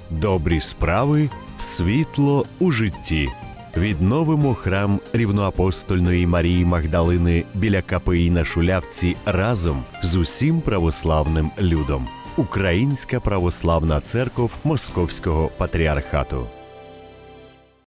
Добрі справи, світло у житті. Відновимо храм Рівноапостольної Марії Магдалини біля КПІ на Шулявці разом з усім православним людом. Українська православна церков Московського патріархату.